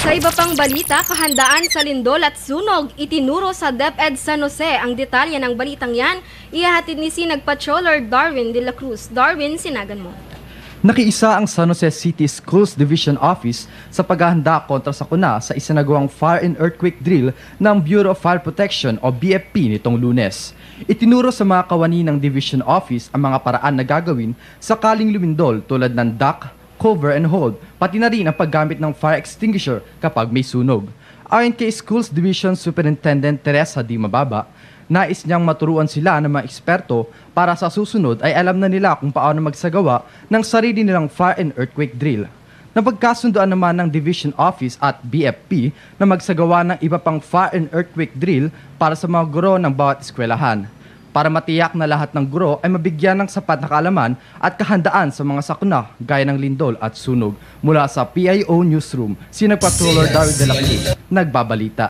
Sa iba pang balita, kahandaan sa lindol at sunog, itinuro sa DepEd San Jose. Ang detalye ng balitang yan, ihahatid ni Sinag Patroller Darwin de la Cruz. Darwin, sinagan mo. Nakiisa ang San Jose City Schools Division Office sa paghahanda kontra sakuna sa isinagawang Fire and Earthquake Drill ng Bureau of Fire Protection o BFP nitong Lunes. Itinuro sa mga kawani ng Division Office ang mga paraan na gagawin sakaling lumindol tulad ng duck, cover and hold, pati na rin ang paggamit ng fire extinguisher kapag may sunog. Ayon kay Schools Division Superintendent Teresa D. Mababa, nais niyang maturuan sila ng mga eksperto para sa susunod ay alam na nila kung paano magsagawa ng sarili nilang fire and earthquake drill. Napagkasundoan naman ng Division Office at BFP na magsagawa ng iba pang fire and earthquake drill para sa mga guro ng bawat eskwelahan, para matiyak na lahat ng guro ay mabigyan ng sapat na kaalaman at kahandaan sa mga sakuna gaya ng lindol at sunog. Mula sa PIO Newsroom, Sinag Patroller Darwin de la Cruz, nagbabalita.